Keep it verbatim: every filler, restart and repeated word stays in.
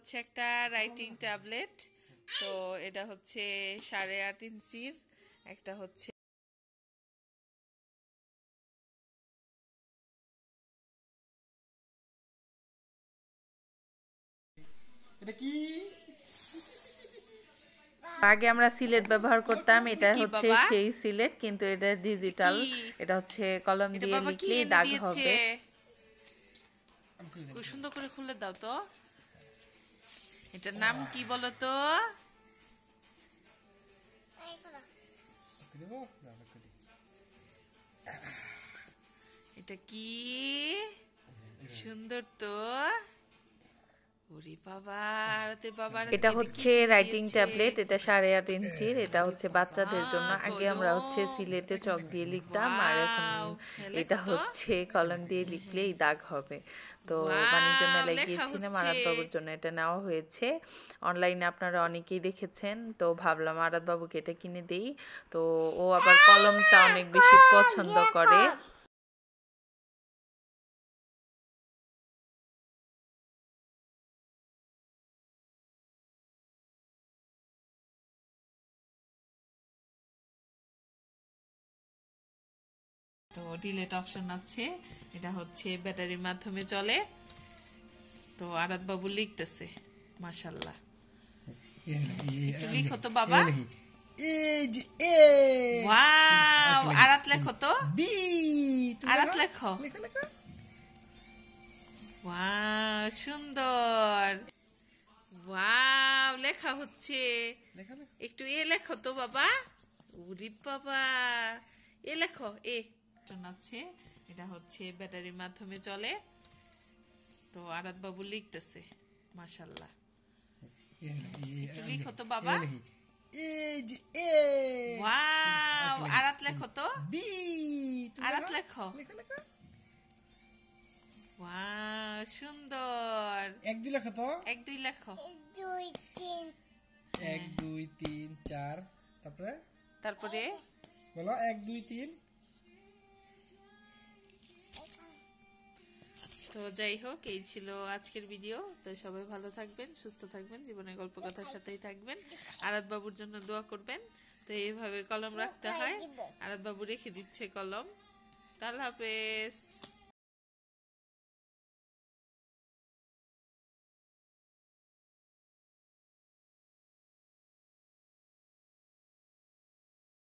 হচ্ছে একটা writing tablet. তো এটা হচ্ছে সাড়ে আট ইঞ্চির, একটা হচ্ছে এটা কি? আগে আমরা সিলেট ব্যবহার করতাম, এটা হচ্ছে সেই সিলেট কিন্তু এটা ডিজিটাল। এটা হচ্ছে কলম দিয়ে লিখলেই দাগ হবে। সুন্দর করে খুলে দাও তো। এটার নাম কি বলো তো? এটা কি সুন্দর তো। এটা হচ্ছে রাইটিং ট্যাবলেট, এটা সাড়ে আট ইঞ্চির, এটা হচ্ছে বাচ্চাদের জন্য। আগে আমরা হচ্ছে সিলেটে চক দিয়ে লিখতাম, আর এখন এটা হচ্ছে কলম দিয়ে লিখলেই দাগ হবে। তো বাণিজ্য মেলায় গিয়েছিলাম, আরাত বাবুর জন্য এটা নেওয়া হয়েছে। অনলাইনে আপনারা অনেকেই দেখেছেন, তো ভাবলাম আরাত বাবুকে এটা কিনে দেই। তো ও আবার কলমটা অনেক বেশি পছন্দ করে। তো ডিলেট অপশন আছে, এটা হচ্ছে ব্যাটারির মাধ্যমে চলে। তো আরাত বাবু লিখতেছে, মাশাআল্লাহ। একটু লিখো তো বাবা। ওয়াও, আরাত লেখো তো। আরাত লেখো। ওয়াও, সুন্দর। ওয়াও, লেখা হচ্ছে। একটু এ লেখো তো বাবা। উরি বাবা, এ লেখো। এ আছে, এটা হচ্ছে ব্যাটারির মাধ্যমে চলে। তো আরাত বাবু লিখতেছে, মাশাআল্লাহ। একটু লিখো তো বাবা। ওয়াও, আরাত লেখো তো। আরাত লেখো। ওয়াও, সুন্দর। এক দুই লেখো তো। এক দুই লেখো। দুই তিন এক দুই তিন চার, তারপরে তারপরে বলো এক দুই তিন। তো যাই হোক, এই ছিল আজকের ভিডিও। তো সবাই ভালো থাকবেন, সুস্থ থাকবেন, জীবনের গল্প কথার সাথেই থাকবেন। আরাত বাবুর জন্য দোয়া করবেন। তো এইভাবে কলম রাখতে হয়। আরাত বাবু রেখে দিচ্ছে কলম। আল্লাহ হাফেজ।